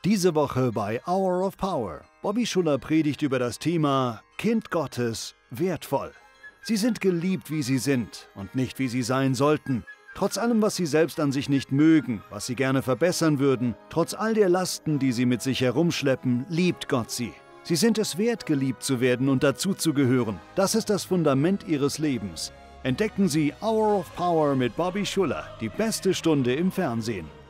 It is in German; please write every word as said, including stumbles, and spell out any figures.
Diese Woche bei Hour of Power. Bobby Schuller predigt über das Thema Kind Gottes, wertvoll. Sie sind geliebt, wie sie sind und nicht, wie sie sein sollten. Trotz allem, was sie selbst an sich nicht mögen, was sie gerne verbessern würden, trotz all der Lasten, die sie mit sich herumschleppen, liebt Gott sie. Sie sind es wert, geliebt zu werden und dazuzugehören. Das ist das Fundament ihres Lebens. Entdecken Sie Hour of Power mit Bobby Schuller, die beste Stunde im Fernsehen.